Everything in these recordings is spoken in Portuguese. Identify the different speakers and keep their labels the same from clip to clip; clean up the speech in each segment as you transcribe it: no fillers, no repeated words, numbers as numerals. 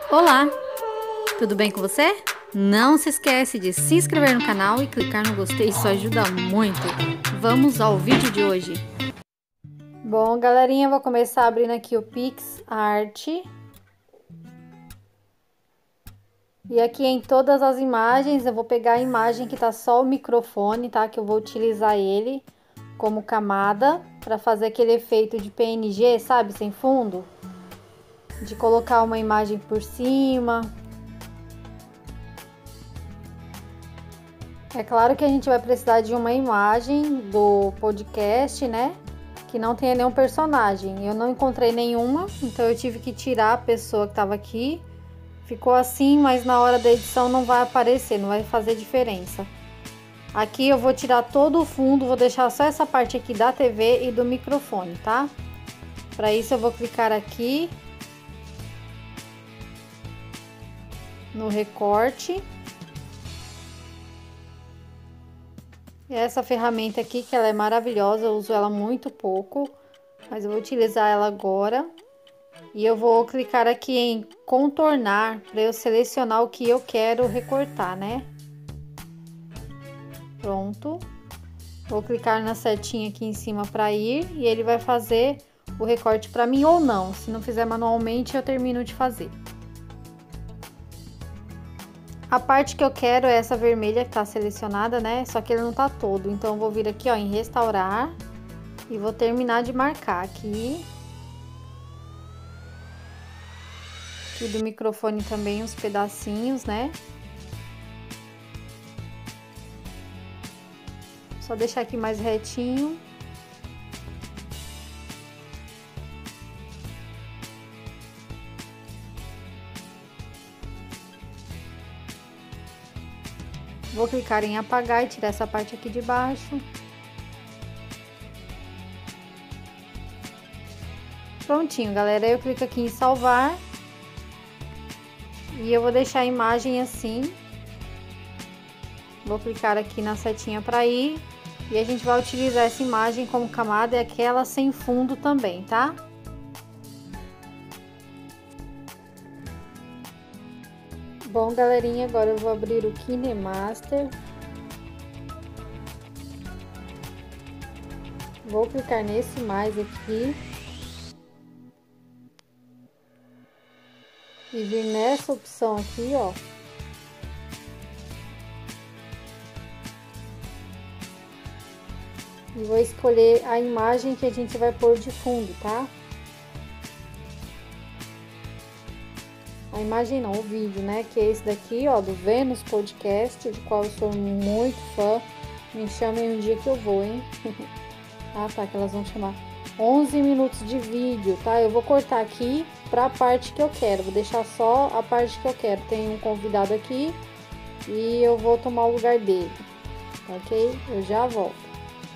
Speaker 1: Olá, tudo bem com você? Não se esquece de se inscrever no canal e clicar no gostei, isso ajuda muito. Vamos ao vídeo de hoje. Bom, galerinha, vou começar abrindo aqui o PixArt. E aqui em todas as imagens, eu vou pegar a imagem que tá só o microfone, tá? Que eu vou utilizar ele como camada para fazer aquele efeito de PNG, sabe? Sem fundo. De colocar uma imagem por cima. É claro que a gente vai precisar de uma imagem do podcast, né? Que não tenha nenhum personagem. Eu não encontrei nenhuma, então eu tive que tirar a pessoa que estava aqui. Ficou assim, mas na hora da edição não vai aparecer, não vai fazer diferença. Aqui eu vou tirar todo o fundo, vou deixar só essa parte aqui da TV e do microfone, tá? Para isso eu vou clicar aqui no recorte. E essa ferramenta aqui, que ela é maravilhosa, eu uso ela muito pouco, mas eu vou utilizar ela agora. E eu vou clicar aqui em contornar para eu selecionar o que eu quero recortar, né? Pronto. Vou clicar na setinha aqui em cima para ir e ele vai fazer o recorte para mim ou não. Se não fizer manualmente, eu termino de fazer. A parte que eu quero é essa vermelha que tá selecionada, né? Só que ele não tá todo. Então, eu vou vir aqui, ó, em restaurar e vou terminar de marcar aqui. Aqui do microfone também os pedacinhos, né? Só deixar aqui mais retinho. Vou clicar em apagar e tirar essa parte aqui de baixo. Prontinho, galera. Eu clico aqui em salvar. E eu vou deixar a imagem assim. Vou clicar aqui na setinha para ir. E a gente vai utilizar essa imagem como camada e aquela sem fundo também, tá? Bom, galerinha, agora eu vou abrir o KineMaster. Vou clicar nesse mais aqui. E vir nessa opção aqui, ó. E vou escolher a imagem que a gente vai pôr de fundo, tá? A imagem não, o vídeo, né? Que é esse daqui, ó, do Vênus Podcast, de qual eu sou muito fã. Me chamem um dia que eu vou, hein? Ah, tá, que elas vão chamar 11 minutos de vídeo, tá? Eu vou cortar aqui pra parte que eu quero, vou deixar só a parte que eu quero. Tem um convidado aqui e eu vou tomar o lugar dele, ok? Eu já volto.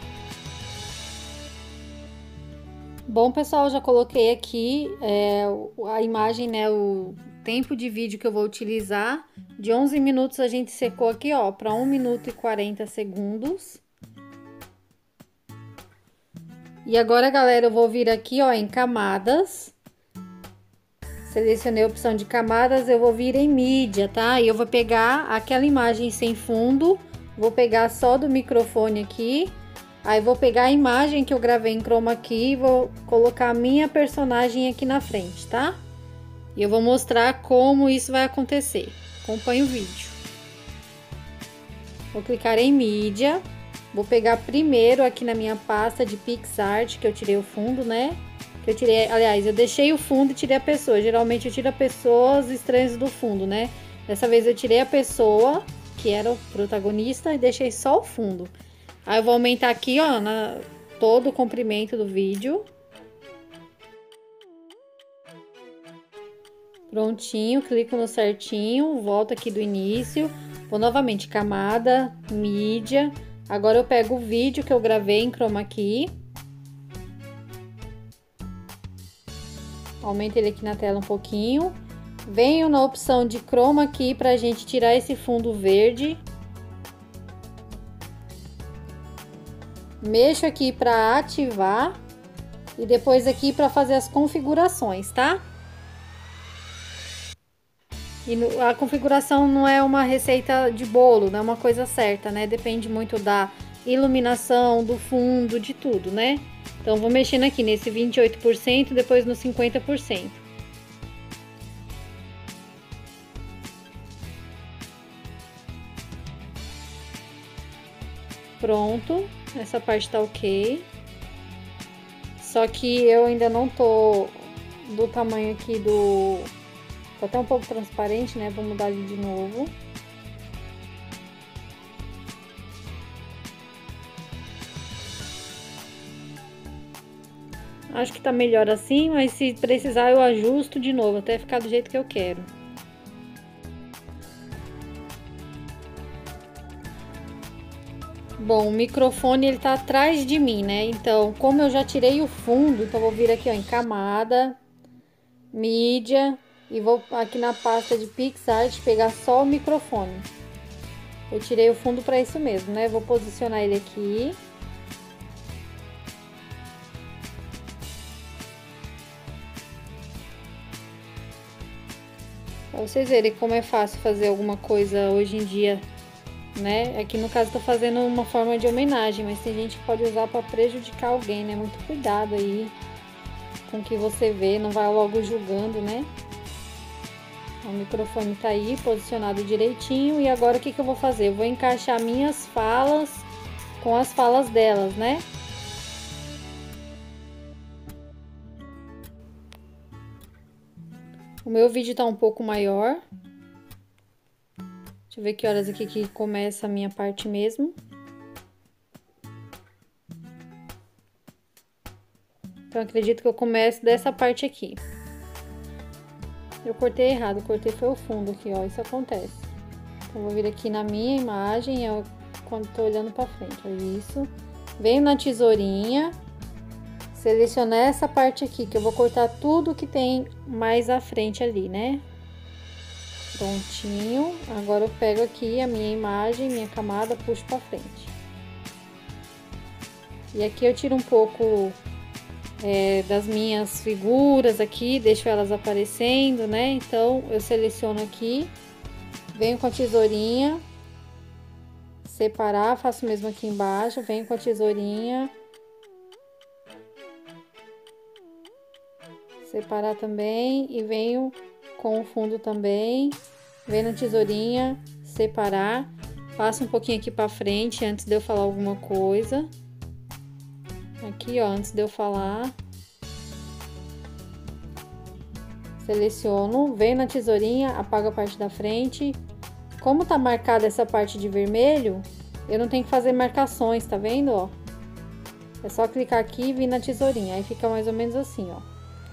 Speaker 1: Bom, pessoal, já coloquei aqui a imagem, né, o tempo de vídeo que eu vou utilizar. De 11 minutos a gente secou aqui, ó, para 1 minuto e 40 segundos. E agora, galera, eu vou vir aqui, ó, em camadas. Selecionei a opção de camadas, eu vou vir em mídia, tá? E eu vou pegar aquela imagem sem fundo, vou pegar só do microfone aqui. Aí vou pegar a imagem que eu gravei em chroma key e vou colocar a minha personagem aqui na frente, tá? E eu vou mostrar como isso vai acontecer. Acompanhe o vídeo. Vou clicar em mídia. Vou pegar primeiro aqui na minha pasta de PixArt, que eu tirei o fundo, né? Que eu tirei, aliás, eu deixei o fundo e tirei a pessoa. Geralmente eu tiro a pessoa, os estranhos do fundo, né? Dessa vez eu tirei a pessoa, que era o protagonista, e deixei só o fundo. Aí eu vou aumentar aqui, ó, todo o comprimento do vídeo. Prontinho, clico no certinho, volto aqui do início. Vou novamente, camada, mídia. Agora eu pego o vídeo que eu gravei em chroma key. Aumento ele aqui na tela um pouquinho. Venho na opção de chroma key pra gente tirar esse fundo verde. Mexo aqui para ativar e depois aqui para fazer as configurações, tá? E a configuração não é uma receita de bolo, não é uma coisa certa, né? Depende muito da iluminação, do fundo, de tudo, né? Então, vou mexendo aqui nesse 28%, depois no 50%. Pronto, essa parte tá ok. Só que eu ainda não tô do tamanho aqui do... Tá até um pouco transparente, né? Vou mudar ele de novo. Acho que tá melhor assim, mas se precisar eu ajusto de novo, até ficar do jeito que eu quero. Bom, o microfone ele tá atrás de mim, né? Então, como eu já tirei o fundo, então vou vir aqui, ó, em camada, mídia, e vou aqui na pasta de PixArt pegar só o microfone. Eu tirei o fundo para isso mesmo, né? Vou posicionar ele aqui. Pra vocês verem como é fácil fazer alguma coisa hoje em dia, né? Aqui no caso tô fazendo uma forma de homenagem, mas tem gente que pode usar para prejudicar alguém, né? Muito cuidado aí com o que você vê, não vai logo julgando, né? O microfone tá aí posicionado direitinho e agora o que eu vou fazer? Eu vou encaixar minhas falas com as falas delas, né? O meu vídeo tá um pouco maior. Deixa eu ver que horas aqui que começa a minha parte mesmo. Então, acredito que eu começo dessa parte aqui. Eu cortei errado, cortei foi o fundo aqui, ó, isso acontece. Então, vou vir aqui na minha imagem, ó, quando tô olhando pra frente, ó, isso. Venho na tesourinha, selecionar essa parte aqui, que eu vou cortar tudo que tem mais à frente ali, né? Prontinho. Agora eu pego aqui a minha imagem, minha camada, puxo pra frente. E aqui eu tiro um pouco das minhas figuras aqui, deixo elas aparecendo, né? Então, eu seleciono aqui, venho com a tesourinha, separar, faço o mesmo aqui embaixo, venho com a tesourinha, separar também e venho com o fundo também, venho na tesourinha, separar, passo um pouquinho aqui pra frente antes de eu falar alguma coisa. Aqui, ó, antes de eu falar, seleciono, venho na tesourinha, apago a parte da frente. Como tá marcada essa parte de vermelho, eu não tenho que fazer marcações, tá vendo, ó? É só clicar aqui e vir na tesourinha, aí fica mais ou menos assim, ó.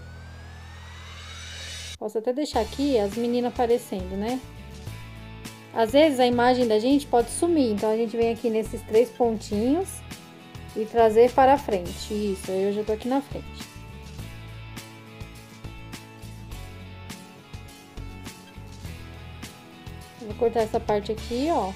Speaker 1: Posso até deixar aqui as meninas aparecendo, né? Às vezes a imagem da gente pode sumir, então a gente vem aqui nesses 3 pontinhos e trazer para frente. Isso, eu já tô aqui na frente. Vou cortar essa parte aqui, ó.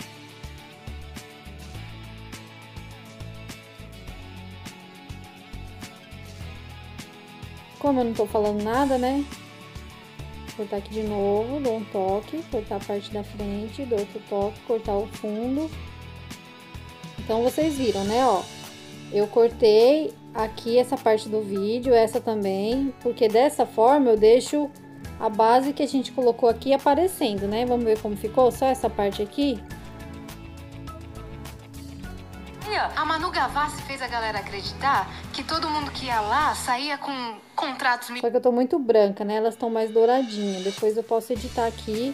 Speaker 1: Como eu não tô falando nada, né? Vou cortar aqui de novo, dou um toque, cortar a parte da frente, dou outro toque, cortar o fundo. Então, vocês viram, né, ó? Eu cortei aqui essa parte do vídeo, essa também, porque dessa forma eu deixo a base que a gente colocou aqui aparecendo, né? Vamos ver como ficou? Só essa parte aqui.
Speaker 2: A Manu Gavassi fez a galera acreditar que todo mundo que ia lá saía com contratos...
Speaker 1: Só que eu tô muito branca, né? Elas estão mais douradinhas. Depois eu posso editar aqui.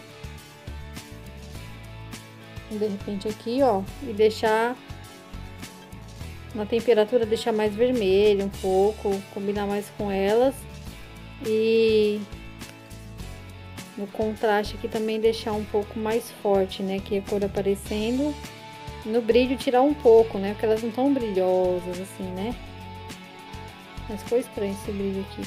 Speaker 1: De repente aqui, ó. E deixar... na temperatura, deixar mais vermelho um pouco. Combinar mais com elas. E... no contraste aqui também deixar um pouco mais forte, né? Que a cor aparecendo. No brilho tirar um pouco, né? Porque elas não estão brilhosas assim, né? Mas ficou estranho esse brilho aqui.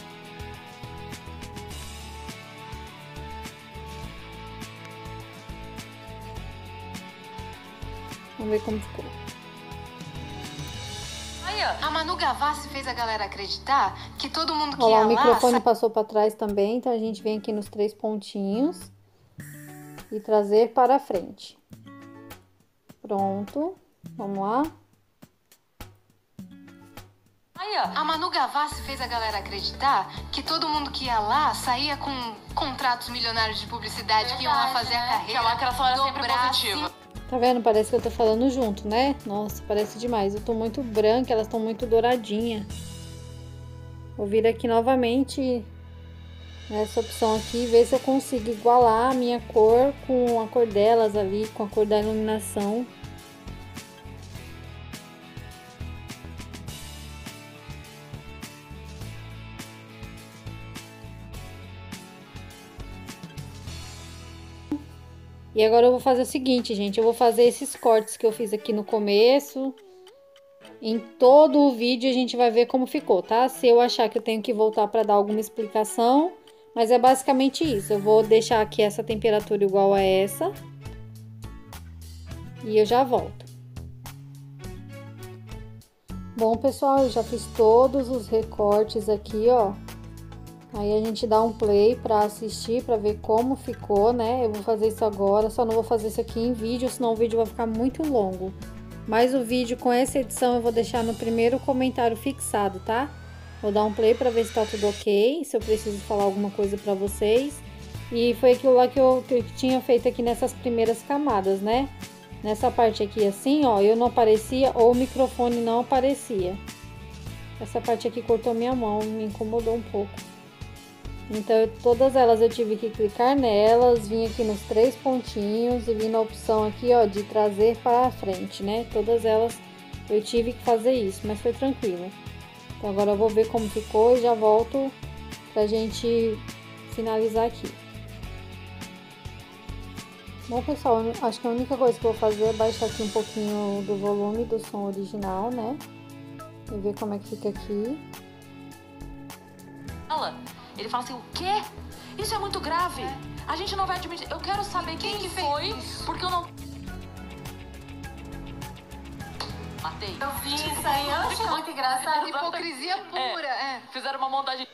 Speaker 1: Vamos ver como ficou.
Speaker 2: A Manu Gavassi fez a galera acreditar que todo mundo que
Speaker 1: Ó lá,
Speaker 2: ia
Speaker 1: o
Speaker 2: lá...
Speaker 1: microfone passou para trás também, então a gente vem aqui nos 3 pontinhos. e trazer para frente. Pronto, vamos lá.
Speaker 2: A Manu Gavassi fez a galera acreditar que todo mundo que ia lá saía com contratos milionários de publicidade, que iam lá fazer a carreira.
Speaker 3: Que a lacração era sempre positiva.
Speaker 1: Tá vendo? Parece que eu tô falando junto, né? Nossa, parece demais. Eu tô muito branca, elas estão muito douradinhas. Vou vir aqui novamente nessa opção aqui, ver se eu consigo igualar a minha cor com a cor delas ali, com a cor da iluminação. E agora eu vou fazer o seguinte, gente, eu vou fazer esses cortes que eu fiz aqui no começo. Em todo o vídeo a gente vai ver como ficou, tá? Se eu achar que eu tenho que voltar para dar alguma explicação, mas é basicamente isso. Eu vou deixar aqui essa temperatura igual a essa. E eu já volto. Bom, pessoal, eu já fiz todos os recortes aqui, ó. Aí a gente dá um play para assistir, para ver como ficou, né? Eu vou fazer isso agora, só não vou fazer isso aqui em vídeo, senão o vídeo vai ficar muito longo. Mas o vídeo com essa edição eu vou deixar no primeiro comentário fixado, tá? Vou dar um play para ver se tá tudo ok, se eu preciso falar alguma coisa para vocês. E foi aquilo lá que eu tinha feito aqui nessas primeiras camadas, né? Nessa parte aqui assim, ó, eu não aparecia ou o microfone não aparecia. Essa parte aqui cortou minha mão, me incomodou um pouco. Então, todas elas eu tive que clicar nelas, vim aqui nos 3 pontinhos e vim na opção aqui, ó, de trazer para frente, né? Todas elas eu tive que fazer isso, mas foi tranquilo. Então, agora eu vou ver como ficou e já volto pra gente finalizar aqui. Bom, pessoal, acho que a única coisa que eu vou fazer é baixar aqui um pouquinho do volume do som original, né? E ver como é que fica aqui.
Speaker 3: Ele fala assim, o quê? Isso é muito grave. A gente não vai admitir. Eu quero saber quem que foi, porque eu não... Matei.
Speaker 2: Eu vi isso aí, eu acho muito engraçado. Hipocrisia pura,
Speaker 3: Fizeram uma montagem...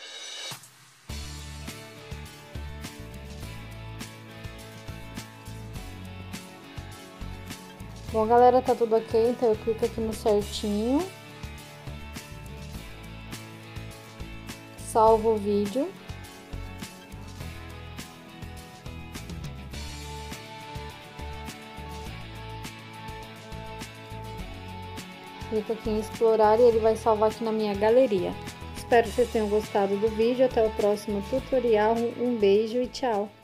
Speaker 1: Bom, galera, tá tudo ok, então eu clico aqui no certinho. Salvo o vídeo. Clico aqui em explorar e ele vai salvar aqui na minha galeria. Espero que vocês tenham gostado do vídeo. Até o próximo tutorial. Um beijo e tchau!